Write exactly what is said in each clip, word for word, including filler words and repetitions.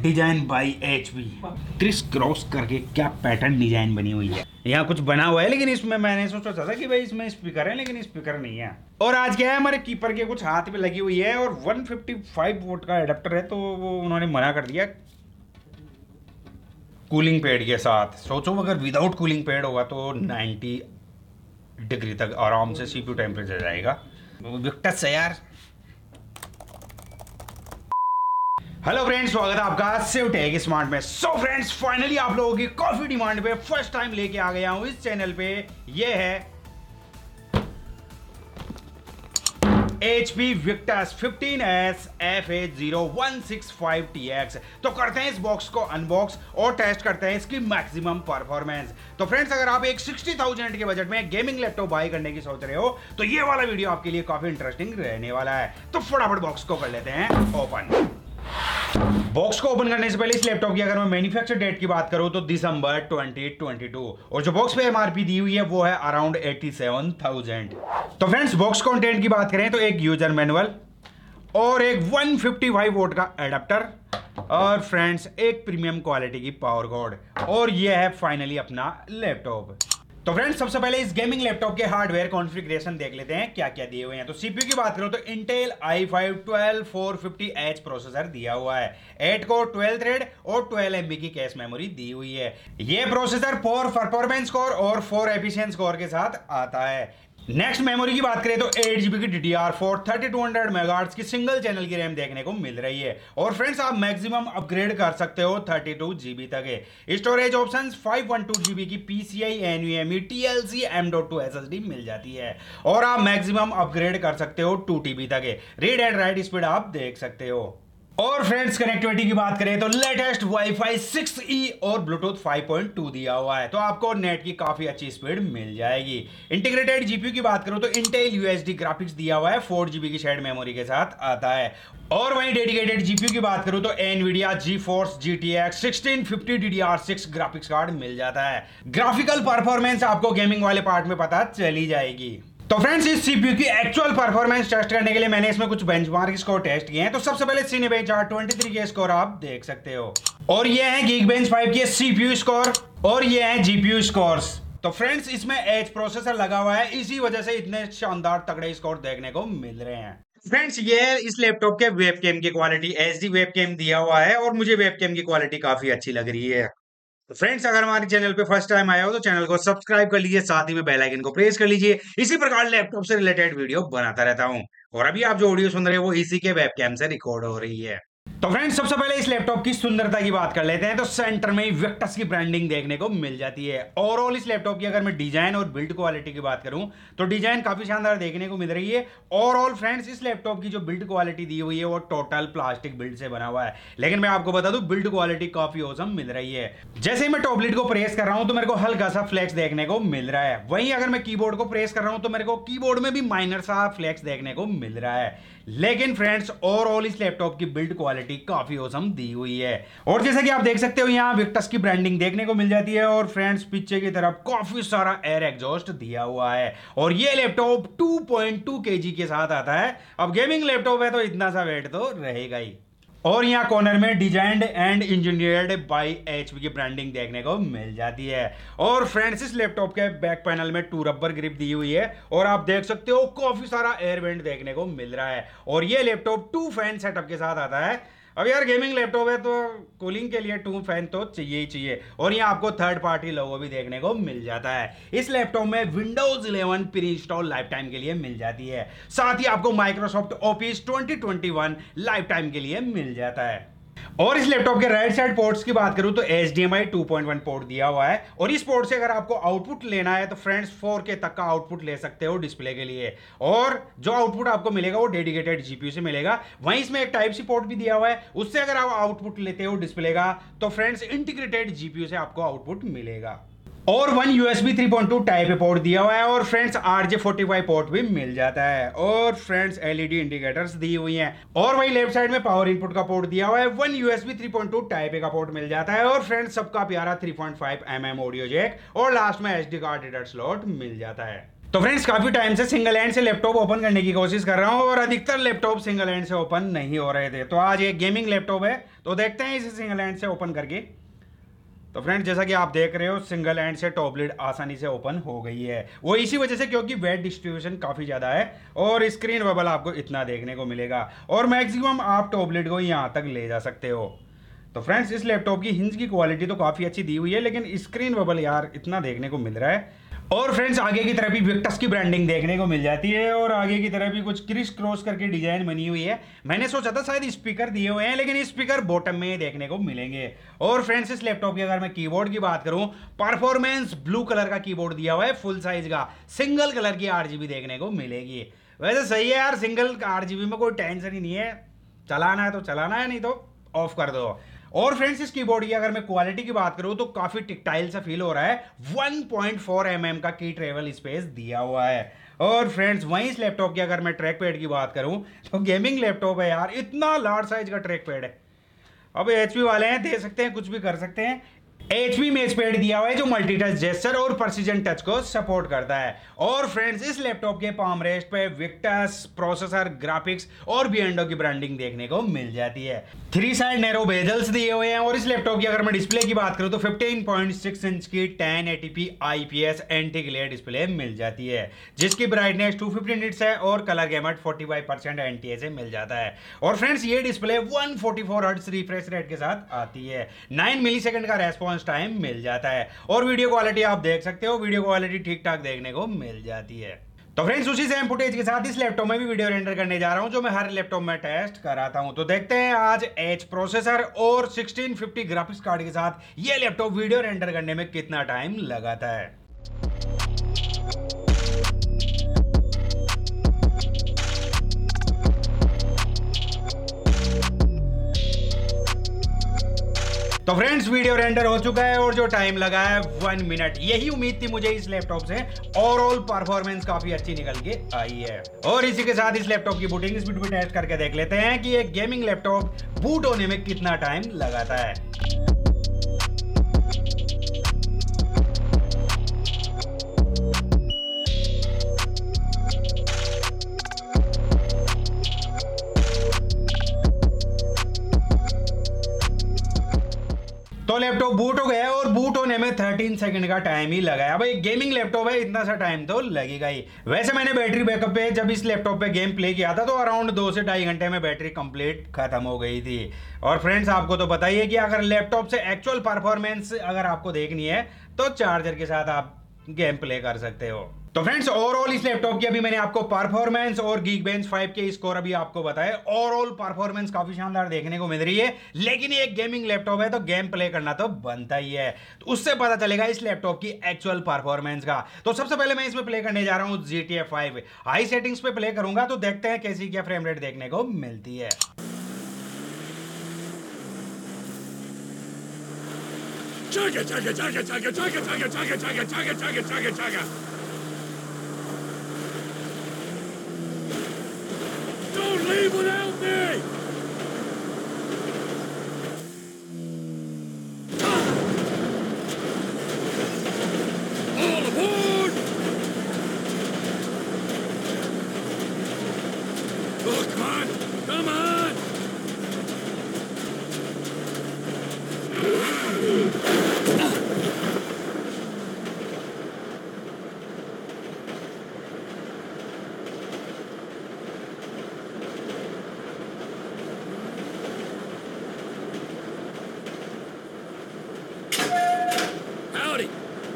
Design by HP. Criss cross करके क्या pattern design बनी हुई है। यहाँ कुछ बना हुआ है लेकिन इसमें मैंने सोचा था कि भाई इसमें स्पीकर है लेकिन स्पीकर नहीं है। और आज क्या है, हमारे कीपर के कुछ हाथ पे लगी हुई है और एक सौ पचपन वोल्ट का एडेप्टर है, तो वो उन्होंने मना कर दिया कूलिंग पैड के साथ। सोचो अगर विदाउट कूलिंग पैड होगा तो नब्बे डिग्री तक आराम से सीपीयू टेम्परेचर जाएगा। विक्टस है यार। हेलो फ्रेंड्स, स्वागत है आपका सेवटेक स्मार्ट में। सो फ्रेंड्स, फाइनली आप लोगों की काफी डिमांड पे फर्स्ट टाइम लेके आ गया हूं इस चैनल पे। ये है H P Victus fifteen S F A zero one six five T X. तो करते हैं इस बॉक्स को अनबॉक्स और टेस्ट करते हैं इसकी मैक्सिमम परफॉर्मेंस। तो फ्रेंड्स, अगर आप एक सिक्सटी थाउजेंड के बजट में गेमिंग लैपटॉप बाय करने की सोच रहे हो तो ये वाला वीडियो आपके लिए काफी इंटरेस्टिंग रहने वाला है। तो फटाफट बॉक्स को कर लेते हैं ओपन। बॉक्स को ओपन करने से पहले इस लैपटॉप की अगर मैं मैन्युफैक्चर डेट की बात करूं तो दिसंबर ट्वेंटी ट्वेंटी टू, और जो बॉक्स पे एमआरपी दी हुई है वो है अराउंड एटी सेवन थाउजेंड। तो फ्रेंड्स, बॉक्स कंटेंट की बात करें तो एक यूजर मैनुअल और एक वन फिफ्टी फाइव वोल्ट का एडाप्टर और फ्रेंड्स एक प्रीमियम क्वालिटी की पावर कॉर्ड, और ये है फाइनली अपना लैपटॉप। तो फ्रेंड्स, सबसे पहले इस गेमिंग लैपटॉप के हार्डवेयर कॉन्फ़िगरेशन देख लेते हैं क्या क्या दिए हुए हैं। तो सीपीयू की बात करो तो Intel i five twelve four fifty H processor दिया हुआ है, एट कोर ट्वेल्व थ्रेड और ट्वेल्व एमबी की कैश मेमोरी दी हुई है। ये प्रोसेसर फोर परफॉर्मेंस कोर और फोर एफिशिएंसी कोर के साथ आता है। नेक्स्ट मेमोरी की बात करें तो एट जीबी की D D R four thirty two hundred megahertz की सिंगल चैनल की रैम देखने को मिल रही है, और फ्रेंड्स आप मैक्सिमम अपग्रेड कर सकते हो थर्टी टू जीबी तक है। Storage options five one two GB की PCI NVMe TLC M dot two SSD मिल जाती है, और आप मैक्सिमम अपग्रेड कर सकते हो टू टीबी तक है। रीड एंड राइट स्पीड आप देख सकते हो। और फ्रेंड्स, कनेक्टिविटी की बात करें तो लेटेस्ट वाईफाई सिक्स ई और ब्लूटूथ फाइव पॉइंट टू दिया हुआ है, तो आपको नेट की काफी अच्छी स्पीड मिल जाएगी। इंटीग्रेटेड जीपीयू की बात करूं तो इंटेल यूएसडी ग्राफिक्स दिया हुआ है, फोर जीबी की शेयर्ड मेमोरी के साथ आता है। और वहीं डेडिकेटेड जीपीयू की बात करूं तो Nvidia GeForce GTX sixteen fifty D D R six graphics card मिल जाता है। ग्राफिकल परफॉर्मेंस आपको गेमिंग वाले पार्ट में पता चली जाएगी। तो फ्रेंड्स, इस सीपीयू की एक्चुअल परफॉर्मेंस टेस्ट करने के लिए मैंने इसमें कुछ बेंचमार्क स्कोर टेस्ट किए हैं। तो सबसे पहले सिनेबेंच आर ट्वेंटी थ्री के स्कोर आप देख सकते हो, और ये है गीकबेंच फाइव के सीपीयू स्कोर, और ये है जीपीयू स्कोर्स। तो फ्रेंड्स, इसमें एज प्रोसेसर लगा हुआ है, इसी वजह से इतने शानदार तगड़े स्कोर देखने को मिल रहे हैं। फ्रेंड्स, ये है इस लैपटॉप के वेबकैम की क्वालिटी, एचडी वेबकैम दिया हुआ है और मुझे वेबकैम की क्वालिटी काफी अच्छी लग रही है। तो फ्रेंड्स, अगर हमारे चैनल पे फर्स्ट टाइम आए हो तो चैनल को सब्सक्राइब कर लीजिए, साथ ही में बेल आइकन को प्रेस कर लीजिए। इसी प्रकार लैपटॉप से रिलेटेड वीडियो बनाता रहता हूं, और अभी आप जो ऑडियो सुन रहे हो वो इसी के वेबकैम से रिकॉर्ड हो रही है। तो फ्रेंड्स, सबसे पहले इस लैपटॉप की सुंदरता की बात कर लेते हैं। तो सेंटर में विक्टस की ब्रांडिंग देखने को मिल जाती है। ओवरऑल इस लैपटॉप की अगर मैं डिजाइन और बिल्ड क्वालिटी की बात करूं तो डिजाइन काफी शानदार देखने को मिल रही है। ओवरऑल फ्रेंड्स, इस लैपटॉप की जो बिल्ड क्वालिटी दी हुई है वो टोटल प्लास्टिक बिल्ड से बना हुआ है, लेकिन मैं आपको बता दूं बिल्ड क्वालिटी काफी औसम मिल रही है। जैसे मैं टॉप लिड को प्रेस कर रहा हूं तो मेरे को हल्का सा फ्लेक्स देखने को मिल रहा है, वहीं अगर मैं कीबोर्ड को प्रेस कर रहा हूं तो मेरे को कीबोर्ड में भी माइनर सा फ्लेक्स देखने को मिल रहा है। लेकिन फ्रेंड्स, ओवरऑल इस लैपटॉप की बिल्ड क्वालिटी काफी औसम दी हुई है, और जैसा कि आप देख सकते हो यहाँ विक्टस की ब्रांडिंग देखने को मिल जाती है, और फ्रेंड्स पीछे की तरफ काफी सारा एयर एग्जॉस्ट दिया हुआ है, और ये laptop two point two kg के साथ आता है। अब गेमिंग लैपटॉप है तो इतना सा वेट तो रहेगा ही। और यहाँ कॉर्नर में designed and engineered by HP की ब्रांडिंग देखने को मिल जाती है। और फ्रेंड्स, इस लैपटॉप के बैक पैनल में टू रबर ग्रिप दी हुई है, और आप देख सकते हो काफी सारा एयर वेंट देखने को मिल रहा है, और ये लैपटॉप टू फैन सेटअप के साथ आता है। अब यार गेमिंग लैपटॉप है तो कूलिंग के लिए टू फैन तो चाहिए ही चाहिए, और यहाँ आपको थर्ड पार्टी लोगो भी देखने को मिल जाता है। इस लैपटॉप में Windows eleven pre install lifetime के लिए मिल जाती है, साथ ही आपको Microsoft Office twenty twenty one lifetime के लिए मिल जाता है। और इस लैपटॉप के राइट साइड पोर्ट्स की बात करूं तो H D M I two point one port दिया हुआ है, और इस पोर्ट से अगर आपको आउटपुट लेना है तो फ्रेंड्स फोर के तक का आउटपुट ले सकते हो डिस्प्ले के लिए, और जो आउटपुट आपको मिलेगा वो डेडिकेटेड जीपीयू से मिलेगा। वहीं इसमें एक टाइप सी पोर्ट भी दिया हुआ है, उससे अगर आप आउटपुट लेते हो डिस्प्ले का तो फ्रेंड्स इंटीग्रेटेड जीपीयू से आपको आउटपुट मिलेगा। और one USB three point two type A port दिया हुआ है, और friends RJ forty five port भी मिल जाता है, और फ्रेंड्स एलईडी इंडिकेटर्स दी हुई हैं। और वही लेफ्ट साइड में पावर इनपुट का पोर्ट दिया हुआ है, one USB three point two type A का पोर्ट मिल जाता है, और फ्रेंड्स सबका प्यारा three point five M M audio jack, और लास्ट में एसडी कार्ड रीडर स्लॉट मिल जाता है। तो फ्रेंड्स काफी टाइम से सिंगल हैंड से लैपटॉप ओपन करने की कोशिश कर रहा हूं और अधिकतर लैपटॉप सिंगल हैंड से ओपन नहीं हो रहे थे। तो आज एक गेमिंग लैपटॉप है, तो देखते हैं इसे सिंगल हैंड से ओपन करके। तो फ्रेंड्स जैसा कि आप देख रहे हो सिंगल हैंड से टॉप लिड आसानी से ओपन हो गई है। वो इसी वजह से क्योंकि वेट डिस्ट्रीब्यूशन काफ़ी ज़्यादा है और स्क्रीन बबल आपको इतना देखने को मिलेगा और मैक्सिमम आप टॉप लिड को यहाँ तक ले जा सकते हो। तो फ्रेंड्स इस लैपटॉप की हिंज की क्वालिटी तो काफ़ी अच्छी दी हुई है, लेकिन स्क्रीन बबल यार इतना देखने को मिल रहा है। और फ्रेंड्स आगे की तरफ भी विक्टस की ब्रांडिंग देखने को मिल जाती है और आगे की तरफ भी कुछ क्रिस क्रॉस करके डिजाइन बनी हुई है। मैंने सोचा था शायद स्पीकर दिए हुए हैं, लेकिन स्पीकर बॉटम में देखने को मिलेंगे। और फ्रेंड्स इस लैपटॉप की अगर मैं कीबोर्ड की बात करूं, परफॉर्मेंस ब्लू कलर का कीबोर्ड दिया हुआ है, फुल साइज का, सिंगल कलर की आरजीबी देखने को मिलेगी। वैसे सही है यार, सिंगल आरजीबी में कोई टेंशन ही नहीं है, चलाना है तो चलाना है, नहीं तो ऑफ कर दो। और फ्रेंड्स इस कीबोर्ड की अगर मैं क्वालिटी की बात करूं तो काफी टिक्टाइल सा फील हो रहा है। One point four M M का की ट्रेवल स्पेस दिया हुआ है। और फ्रेंड्स वहीं इस लैपटॉप की अगर मैं ट्रैक पैड की बात करूं तो गेमिंग लैपटॉप है यार, इतना लार्ज साइज का ट्रैक पैड है। अब एचपी वाले हैं, दे सकते हैं, कुछ भी कर सकते हैं। एचपी में पैड दिया हुआ है जो मल्टी टच जेस्चर और प्रेसिजन टच को सपोर्ट करता है। और फ्रेंड्स इस लैपटॉप के पाम रेस्ट पे विक्टस प्रोसेसर, ग्राफिक्स और बियंडो की ब्रांडिंग देखने को मिल जाती है। थ्री साइड नैरो बेजल्स दिए हुए हैं। और इस लैपटॉप की अगर मैं डिस्प्ले की बात करूं तो फिफ्टीन पॉइंट सिक्स इंच की ten eighty P IPS anti glare display मिल जाती है, जिसकी ब्राइटनेस टू फिफ्टी निट्स है और colour gamut forty five percent NTSC से मिल जाता है। और फ्रेंड्स ये display one forty four hertz refresh rate के साथ आती है। नाइन मिली सेकंड का रेस्पॉन्स टाइम मिल जाता है और वीडियो क्वालिटी आप देख सकते हो, वीडियो क्वालिटी ठीक ठाक देखने को मिल जाती है। तो फ्रेंड्स उसी सेम फुटेज के साथ इस लैपटॉप में भी वीडियो रेंडर करने जा रहा हूं, जो मैं हर लैपटॉप में टेस्ट कराता हूं। तो देखते हैं आज एच प्रोसेसर और सिक्सटीन फिफ्टी ग्राफिक्स कार्ड के साथ ये लैपटॉप वीडियो रेंडर करने में कितना टाइम लगाता है। तो फ्रेंड्स वीडियो रेंडर हो चुका है और जो टाइम लगा है वन मिनट। यही उम्मीद थी मुझे इस लैपटॉप से। ओवरऑल परफॉर्मेंस काफी अच्छी निकल के आई है। और इसी के साथ इस लैपटॉप की बूटिंग स्पीड भी टेस्ट करके देख लेते हैं कि एक गेमिंग लैपटॉप बूट होने में कितना टाइम लगाता है। तो लैपटॉप बूट हो गया और बूट होने में थर्टीन सेकंड का टाइम ही लगा है। अब एक गेमिंग लैपटॉप है, इतना सा टाइम तो लगेगा ही। वैसे मैंने बैटरी बैकअप पे जब इस लैपटॉप पे गेम प्ले किया था तो अराउंड दो से ढाई घंटे में बैटरी कंप्लीट खत्म हो गई थी। और फ्रेंड्स आपको तो पता ही है कि अगर लैपटॉप से एक्चुअल परफॉर्मेंस अगर आपको देखनी है तो चार्जर के साथ आप गेम प्ले कर सकते हो। तो फ्रेंड्स ओवरऑल इस लैपटॉप की अभी मैंने आपको परफॉर्मेंस और Geekbench फाइव के स्कोर अभी आपको बताए। ओवरऑल परफॉर्मेंस काफी शानदार देखने को मिल रही है, लेकिन ये एक गेमिंग लैपटॉप है तो गेम प्ले करना तो बनता ही है। तो उससे पता चलेगा इस लैपटॉप की एक्चुअल परफॉर्मेंस का। तो सबसे पहले मैं इसमें प्ले करने जा रहा हूं G T A five. High settings पे प्ले करूंगा तो देखते हैं कैसी क्या फ्रेम रेट देखने को मिलती है। Chugga, chugga, chugga, chugga, chugga, chugga, chugga, chugga, chugga, chugga, chugga, chugga. Don't leave without me! All aboard! Oh, come on! Come on! Howdy!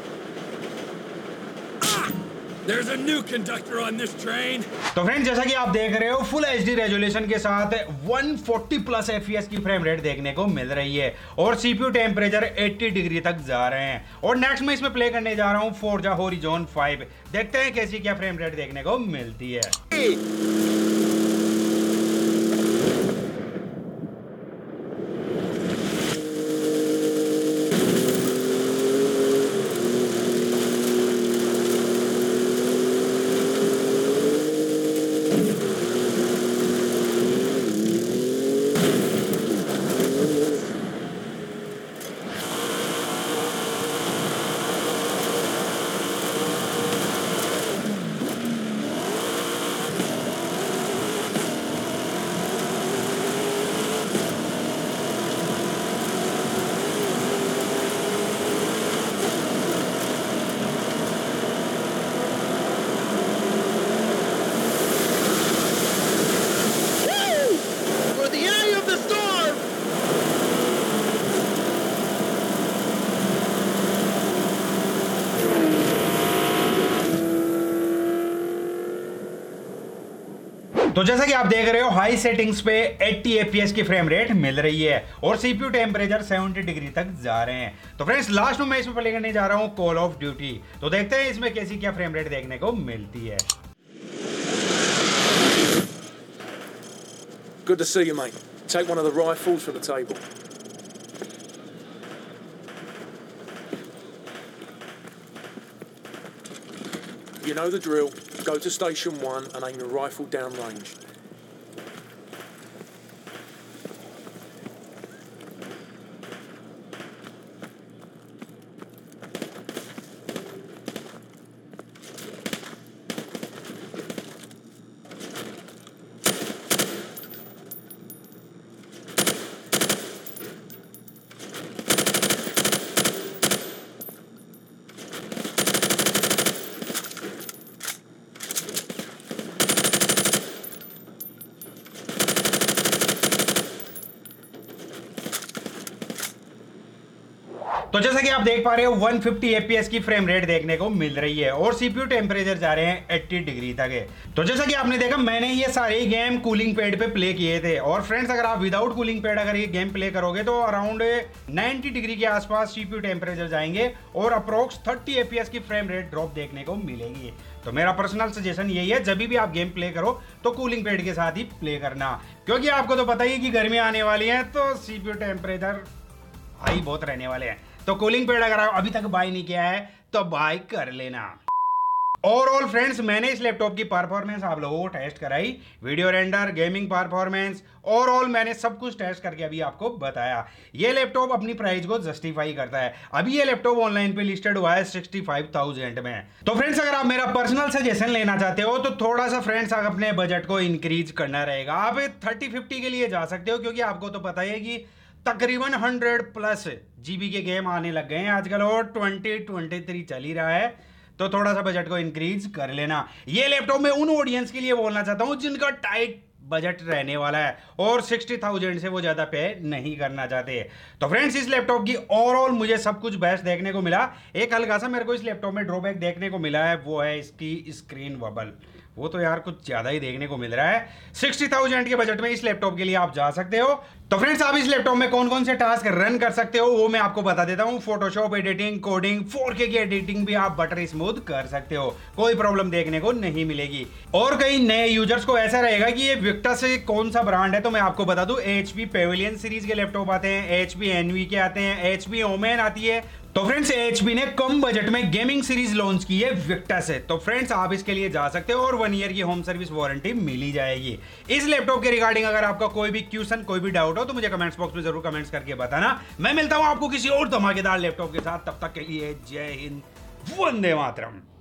Ah! There's a new conductor on this train. तो friends जैसा कि आप देख रहे हो full HD resolution के साथ one forty plus FPS की फ्रेम रेट देखने को मिल रही है और सीपीयू टेम्परेचर अस्सी डिग्री तक जा रहे हैं। और नेक्स्ट मैं इसमें प्ले करने जा रहा हूं फोर्जा होरिजोन फाइव। देखते हैं कैसी क्या फ्रेम रेट देखने को मिलती है। तो जैसा कि आप देख रहे हो हाई सेटिंग्स पे अस्सी एफपीएस की फ्रेम रेट मिल रही है और सीपीयू टेम्परेचर सत्तर डिग्री तक जा रहे हैं। तो फ्रेंड्स लास्ट में मैं इसमें प्ले करने जा रहा हूं कॉल ऑफ ड्यूटी। तो देखते हैं इसमें कैसी क्या फ्रेम रेट देखने को मिलती है। Good to see you, mate. Take one of the rifles from the table. You know the drill. Go to station one and aim your rifle downrange. तो जैसा कि आप देख पा रहे हो एक सौ पचास एफपीएस की फ्रेम रेट देखने को मिल रही है और सीपीयू टेम्परेचर जा रहे हैं अस्सी डिग्री तक है। तो जैसा कि आपने देखा मैंने ये सारे गेम कूलिंग पैड पे प्ले किए थे और फ्रेंड्स अगर आप विदाउट कूलिंग पैड अगर ये गेम प्ले करोगे तो अराउंड नब्बे डिग्री के आसपास सीपीयू टेम्परेचर जाएंगे और अप्रोक्स तीस एफपीएस की फ्रेम रेट ड्रॉप देखने को मिलेगी। तो मेरा पर्सनल सजेशन यही है, जब भी आप गेम प्ले करो तो कूलिंग पैड के साथ ही प्ले करना, क्योंकि आपको तो पता ही है कि गर्मी आने वाली है तो सीपीयू टेम्परेचर हाई बहुत रहने वाले हैं। तो कूलिंग पैड अगर आप अभी तक बाय नहीं किया है तो बाय कर लेना। ओवरऑल फ्रेंड्स मैंने इस लैपटॉप की परफॉर्मेंस आप लोगों को टेस्ट कराई, video render, gaming performance, overall मैंने सब कुछ टेस्ट करके अभी आपको बताया। ये लैपटॉप अपनी प्राइस को जस्टिफाई करता है। अभी ये लैपटॉप ऑनलाइन पे लिस्टेड हुआ है सिक्सटी फाइव थाउजेंड में। तो फ्रेंड्स अगर आप मेरा पर्सनल सजेशन लेना चाहते हो तो थोड़ा सा फ्रेंड्स आप अपने बजट को इंक्रीज करना रहेगा। आप थर्टी फिफ्टी के लिए जा सकते हो, क्योंकि आपको तो पता ही है कि तकरीबन हंड्रेड प्लस जीबी के गेम आने लग गए हैं आजकल और ट्वेंटी ट्वेंटी थ्री चल ही रहा है। तो थोड़ा सा बजट को इंक्रीज कर लेना। ये लैपटॉप मैं उन ऑडियंस के लिए बोलना चाहता हूं जिनका टाइट बजट रहने वाला है और सिक्सटी थाउजेंड से वो ज्यादा पे नहीं करना चाहते। तो फ्रेंड्स इस लैपटॉप की ओवरऑल मुझे सब कुछ बेस्ट देखने को मिला। एक हल्का सा मेरे को इस लैपटॉप में ड्रॉबैक देखने को मिला है, वो है इसकी स्क्रीन वबल। वो तो यार कुछ ज्यादा ही देखने को मिल रहा है। सिक्सटी थाउजेंड के बजट में इस लैपटॉप के लिए आप जा सकते हो। तो फ्रेंड्स आप इस लैपटॉप में कौन कौन से टास्क रन कर सकते हो वो मैं आपको बता देता हूं। फोटोशॉप एडिटिंग, कोडिंग, फोर के की एडिटिंग भी आप बटर स्मूथ कर सकते हो, कोई प्रॉब्लम देखने को नहीं मिलेगी। और कई नए यूजर्स को ऐसा रहेगा कि ये विक्टा से कौन सा ब्रांड है, तो मैं आपको बता दूं एचपी पेविलियन सीरीज के लैपटॉप आते हैं, एचपी एनवी के आते हैं, एचपी ओमेन आती है। तो फ्रेंड्स एचपी ने कम बजट में गेमिंग सीरीज लॉन्च की है विक्टा से। तो फ्रेंड्स आप इसके लिए जा सकते हो और वन ईयर की होम सर्विस वारंटी मिली जाएगी। इस लैपटॉप के रिगार्डिंग अगर आपका कोई भी क्वेश्चन, कोई भी डाउट हो तो मुझे कमेंट्स बॉक्स में जरूर कमेंट्स करके बताना। मैं मिलता हूं आपको किसी और धमाकेदार लैपटॉप के साथ, तब तक के लिए जय हिंद, वंदे मातरम।